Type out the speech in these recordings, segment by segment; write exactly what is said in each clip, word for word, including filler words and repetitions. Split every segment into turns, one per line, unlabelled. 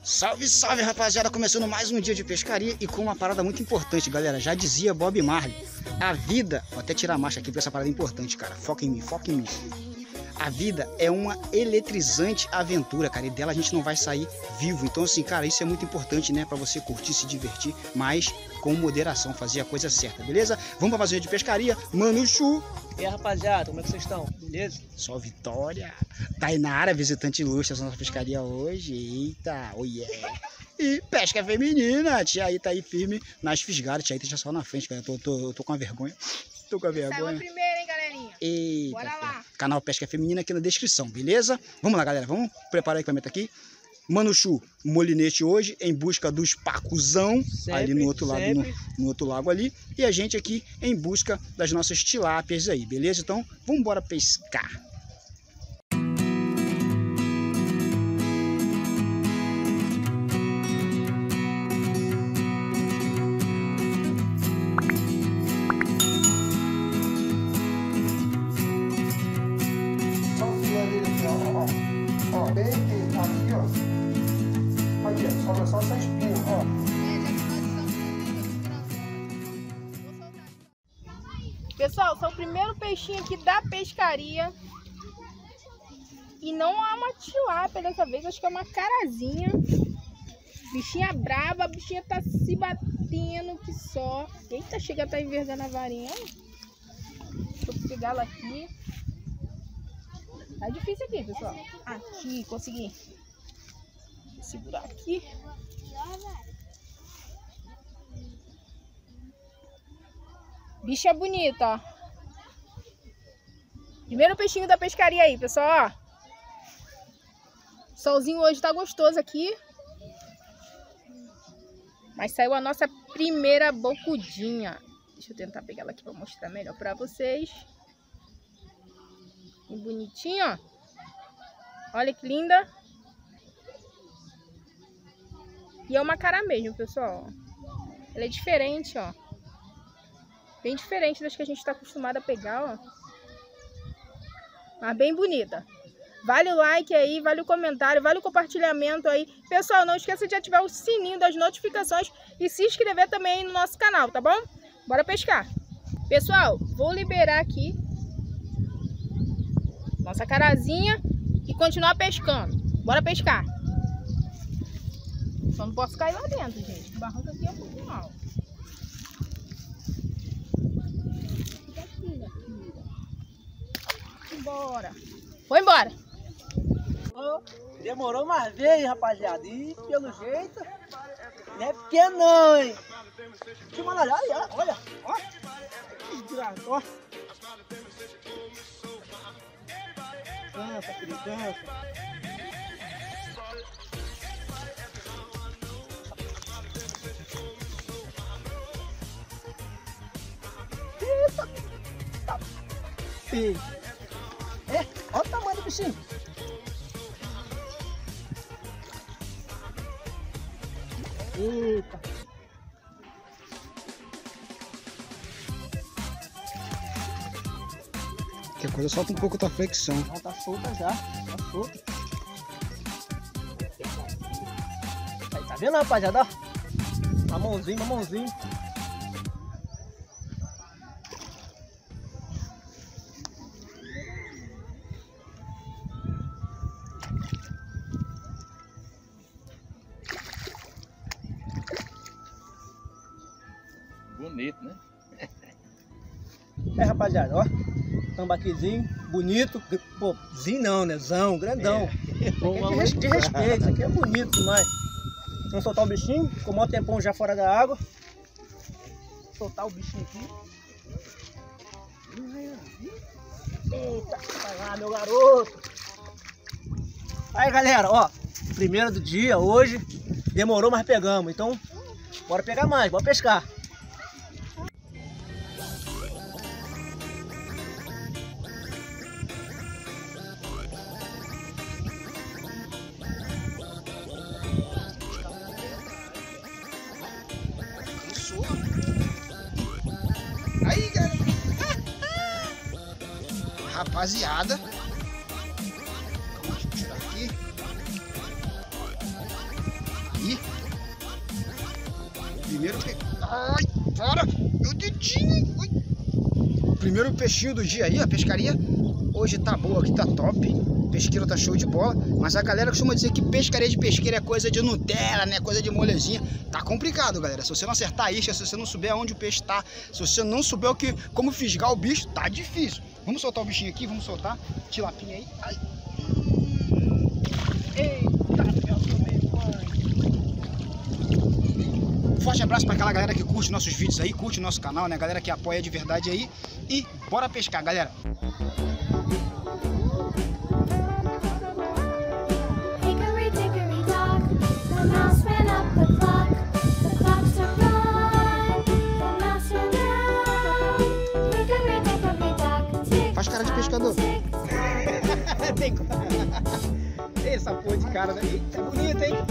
Salve, salve, rapaziada, começando mais um dia de pescaria e com uma parada muito importante, galera. Já dizia Bob Marley, a vida, vou até tirar a marcha aqui porque essa parada é importante, cara. Foca em mim, foca em mim. A vida é uma eletrizante aventura, cara, e dela a gente não vai sair vivo. Então assim, cara, isso é muito importante, né, pra você curtir, se divertir, mas com moderação, fazer a coisa certa, beleza? Vamos pra mais um dia de pescaria, Mano Chu.
E aí, rapaziada, como é que vocês estão? Beleza?
Só Vitória. Tainara, visitante ilustre da nossa pescaria hoje. Eita, oh yeah. E pesca feminina. A tia aí tá aí firme nas fisgadas. Tia aí deixa só na frente, cara. Eu tô, tô, tô com a vergonha. Tô com a vergonha.
Saiu primeiro, hein, galerinha?
Eita,
bora lá.
Canal Pesca Feminina aqui na descrição, beleza? Vamos lá, galera. Vamos preparar o equipamento aqui. Mano Chu, molinete hoje, em busca dos pacuzão, sempre, ali no outro lado, no, no outro lago ali. E a gente aqui em busca das nossas tilápias aí, beleza? Então, vamos embora pescar.
Ó, bem aqui, ó. Aqui, ó, sobra só essa espinha, ó.
Pessoal, são o primeiro peixinho aqui da pescaria. E não é uma tilápia dessa vez, acho que é uma carazinha. Bichinha braba, a bichinha tá se batendo que só. Eita, chega a tá envergando a varinha. Deixa eu pegar ela aqui. Tá difícil aqui, pessoal. Aqui, consegui. Vou segurar aqui. Bicha bonita, ó. Primeiro peixinho da pescaria aí, pessoal, ó. Solzinho hoje tá gostoso aqui. Mas saiu a nossa primeira bocudinha. Deixa eu tentar pegar ela aqui pra mostrar melhor pra vocês. Que bonitinho, ó. Olha que linda. E é uma cara mesmo, pessoal. Ela é diferente, ó. Bem diferente das que a gente está acostumado a pegar, ó. Mas bem bonita. Vale o like aí, vale o comentário, vale o compartilhamento aí. Pessoal, não esqueça de ativar o sininho das notificações e se inscrever também aí no nosso canal, tá bom? Bora pescar. Pessoal, vou liberar aqui nossa carazinha e continuar pescando. Bora pescar. Só não posso cair lá dentro, gente. O barranco aqui é um pouquinho alto. Bora. Foi embora.
Oh, demorou uma vez, rapaziada. E pelo jeito, não é pequeno não, hein? Deixa eu mandar, olha, olha, ó. Ó. Cansa, filho, cansa. Eita. Tá. É, olha o tamanho do bichinho. Eita.
Que coisa, solta um pouco da flexão.
Ela tá solta já, tá solta. Aí, tá vendo, rapaziada? Mamãozinho, mamãozinho.
Bonito, né?
É, rapaziada, ó. Tambaquizinho, bonito. Pôzinho não, né? Zão, grandão. É. Isso aqui é de, res de respeito, isso aqui é bonito demais. Vamos soltar o bichinho, ficou um maior tempão já fora da água. Vou soltar o bichinho aqui. Eita, vai lá, meu garoto. Aí, galera, ó. Primeiro do dia, hoje. Demorou, mas pegamos. Então, bora pegar mais, bora pescar.
Aí, galera. Rapaziada, vamos tirar aqui. aí. Primeiro pe... Ai, para! Meu dedinho! Ai. Primeiro peixinho do dia aí, a pescaria. Hoje tá boa aqui, tá top. O pesqueiro tá show de bola. Mas a galera costuma dizer que pescaria de pesqueiro é coisa de Nutella, né? Coisa de molezinha. Tá complicado, galera. Se você não acertar a isca, se você não souber aonde o peixe tá, se você não souber o que, como fisgar o bicho, tá difícil. Vamos soltar o bichinho aqui, vamos soltar. Tilapinha aí. Ai. Eita, meu forte abraço para aquela galera que curte nossos vídeos aí, curte o nosso canal, né? Galera que apoia de verdade aí. E bora pescar, galera. Faz cara de pescador. Tem... Essa porra de cara daí. É bonita, hein?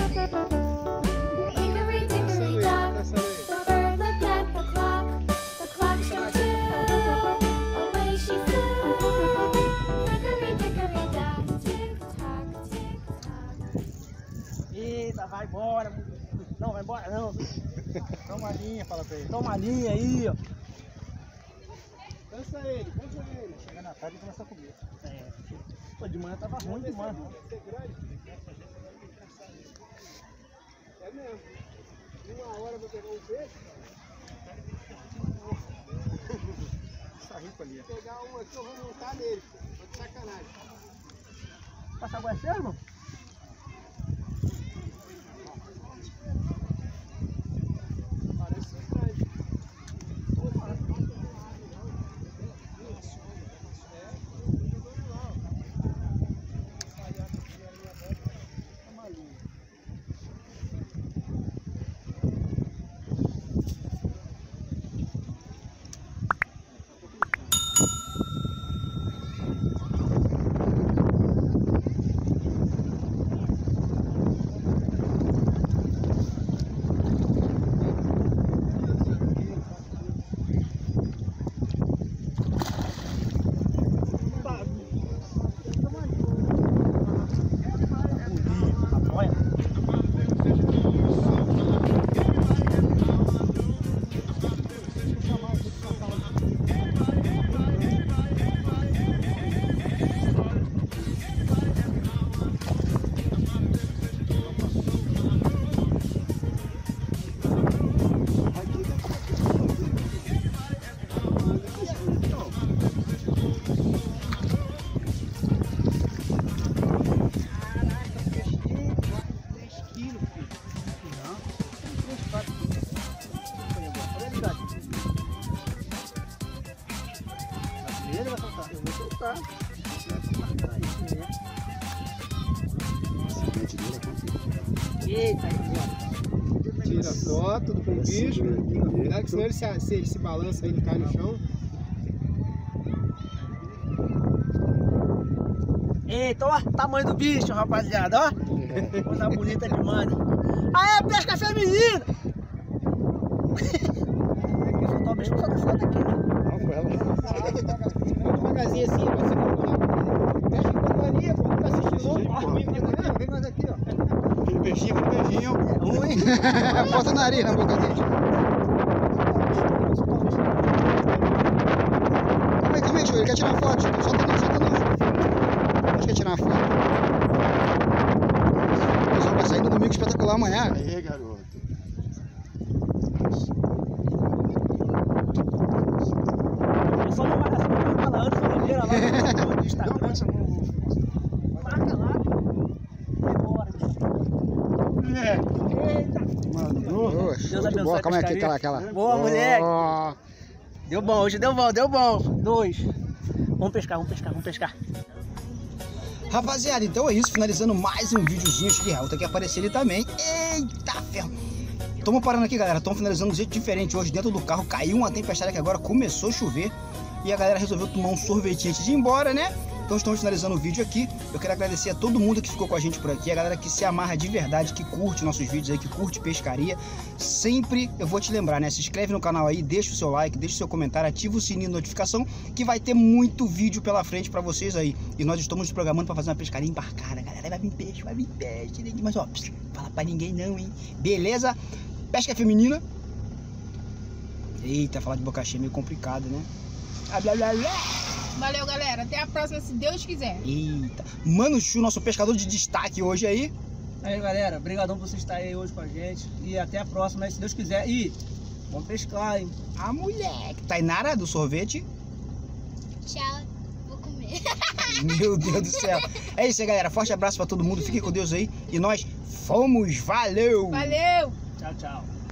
Eita, vai embora. Não, vai embora não. Toma a linha, fala pra ele. Toma a linha aí, ó.
Cansa ele, cansa ele.
Chega na tarde e começa a comer. É. Pô, de manhã tava ruim demais.
É mesmo. Uma hora eu vou pegar um peixe.
Essa ripa ali.
Vou pegar um aqui, eu vou montar nele. Tô de sacanagem.
Passa a guaceira, irmão?
Parece estranho.
Ele vai soltar. Eu vou soltar. Eita, aí,
Tira a foto do bicho. Cuidado que senão ele se, se, ele se balança aí, ele cai no chão.
Eita, ó, tamanho do bicho, rapaziada, ó. Coisa bonita demais. Ah, é pesca feminina! Eu soltar o bicho, só da foto aqui, né?
Não, foi ela. Devagarzinho assim, você não vai. Pesca em companhia, pô, não tá assistindo não. Vem mais aqui, ó.
Aquele beijinho, aquele beijinho.
É ruim.
Bota o nariz na boca dele. Calma aí, calma aí, tio. Ele quer tirar foto. Solta não, solta não. Acho que quer tirar uma foto. O pessoal vai sair no domingo espetacular amanhã.
Aí, garoto.
Só não marca assim, fala antes, Oliveira lá no Instagram. Marca lá.
É.
Eita.
Boa, show
Deus
de
abençoe
bola.
a
Calma aí,
pescaria.
aquela, aquela.
Boa, moleque.
Ó.
Deu bom, hoje deu bom, deu bom. Dois. Vamos pescar, vamos pescar, vamos pescar.
Rapaziada, então é isso. Finalizando mais um videozinho. Acho que a outra que aparecer ali também. Eita, ferro. Estamos parando aqui, galera. Estamos finalizando de um jeito diferente. Hoje dentro do carro caiu uma tempestade que agora começou a chover. E a galera resolveu tomar um sorvetinho antes de ir embora, né? Então estamos finalizando o vídeo aqui. Eu quero agradecer a todo mundo que ficou com a gente por aqui, a galera que se amarra de verdade, que curte nossos vídeos aí, que curte pescaria. Sempre eu vou te lembrar, né? Se inscreve no canal aí, deixa o seu like, deixa o seu comentário, ativa o sininho de notificação, que vai ter muito vídeo pela frente pra vocês aí. E nós estamos nos programando pra fazer uma pescaria embarcada, galera. Vai vir peixe, vai vir peixe. Mas ó, pss, fala pra ninguém não, hein? Beleza? Pesca feminina. Eita, falar de boca cheia é meio complicado, né? Ah, blá, blá, blá.
Valeu, galera. Até a próxima, se Deus quiser.
Eita. Mano Chu, nosso pescador de destaque hoje aí.
Aí, galera, obrigadão por você estar aí hoje com a gente. E até a próxima, né, se Deus quiser. E vamos pescar, hein?
A moleque. Tainara, do sorvete.
Tchau, vou comer.
Meu Deus do céu. É isso aí, galera. Forte abraço pra todo mundo. Fiquem com Deus aí. E nós fomos. Valeu!
Valeu!
Tchau, tchau.